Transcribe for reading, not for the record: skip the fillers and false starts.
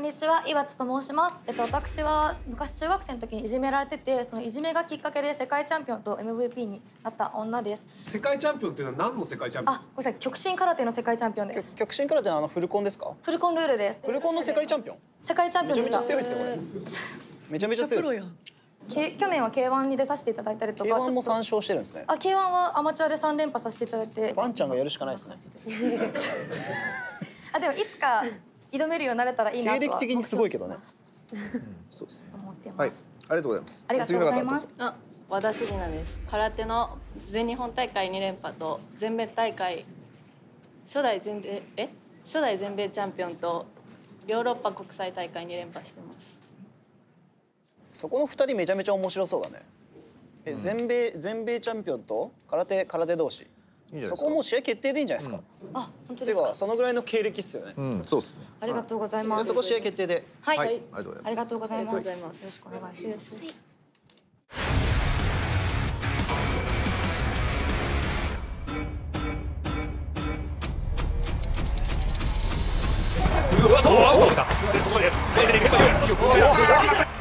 にちは、岩津と申します。私は昔中学生の時にいじめられてて、そのいじめがきっかけで世界チャンピオンと MVP になった女です。 世界チャンピオンっていうのは何の世界チャンピオン？ あ、ごめんなさい、極真空手の世界チャンピオンです。 極真空手のフルコンですか？ フルコンルールです。 フルコンの世界チャンピオン？ 世界チャンピオンでした。 めちゃめちゃ強いですよこれ。めちゃめちゃ強いです。 去年は K1 に出させていただいたりとか。 K1 も3勝してるんですね。 あ、K1 はアマチュアで3連覇させていただいて。 ワンちゃんがやるしかないですね。 あ、でもいつか挑めるようになれたらいいなとは。 経歴的にすごいけどね。 そうですね。 思ってます。 はい、ありがとうございます。 ありがとうございます。 あ、和田鈴奈です。空手の全日本大会2連覇と全米大会初代全米チャンピオンとヨーロッパ国際大会2連覇してます。 そこの2人めちゃめちゃ面白そうだね。全米チャンピオンと空手同士。そこもう試合決定でいいんじゃないですか。 あ、本当ですか。 そのぐらいの経歴っすよね。 そうですね。 ありがとうございます。 そこ試合決定で。 はい。 ありがとうございます。 ありがとうございます。 ありがとうございます。 よろしくお願いします。 うわ、どう？ここです。